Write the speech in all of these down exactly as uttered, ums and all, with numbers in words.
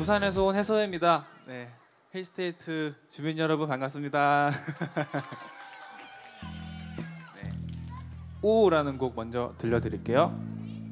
부산에서 온 해서입니다. 네, 힐스테이트 주민 여러분 반갑습니다. 네, 오라는 곡 먼저 들려드릴게요.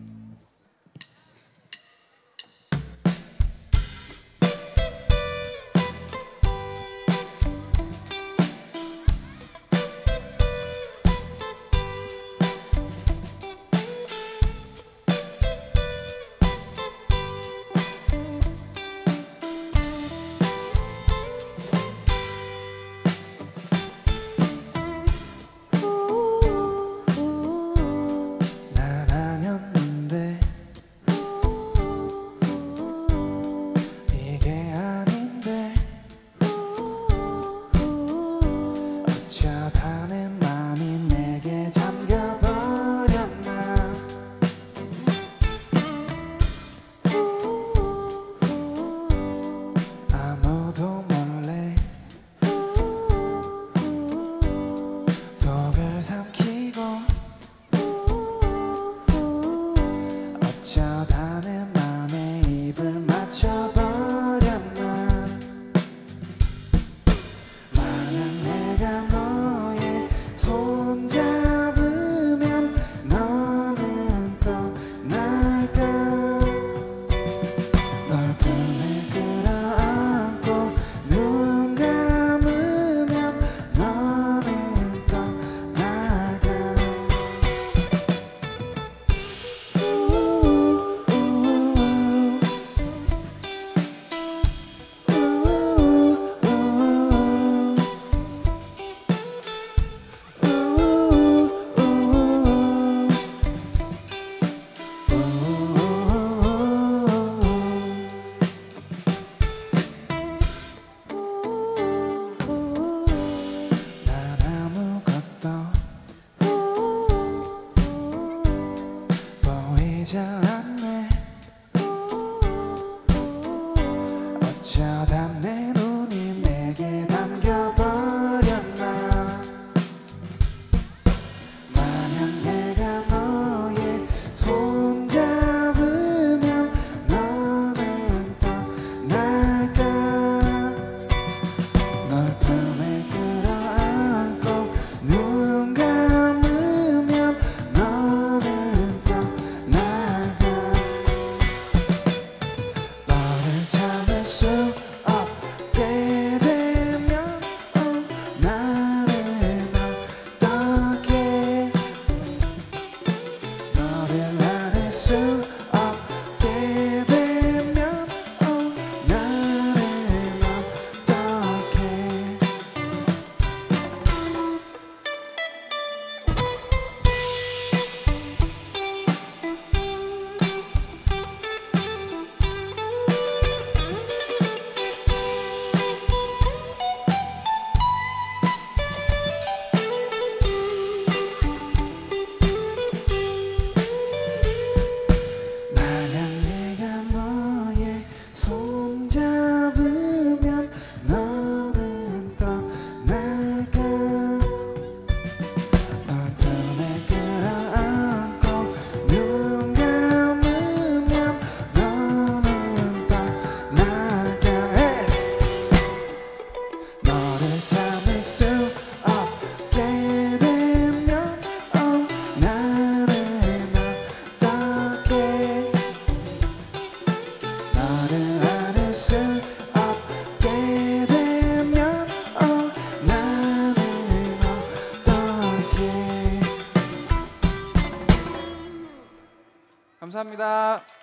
어쩌다 내 눈이 내게 담겨버렸나. 만약 내가 너의 손 잡으면 너는 떠날까. 널 품에 끌어안고 눈 감으면 너는 떠날까. 너를 참을 수 없게 되면 어, 나는 어떻게. 너를 안을 수 없게 되면 어, 나는 어떻게. 만약 내가 너의 손 잡으면 너는 떠날까. 널 품에 끌어안고 눈 감으면 너는 떠날까. Hey! 너를 참을 수 없게 되면 어, 나는 어떻게. 너를 안을 수 없게 되면 어, 나는 어떻게. 감사합니다.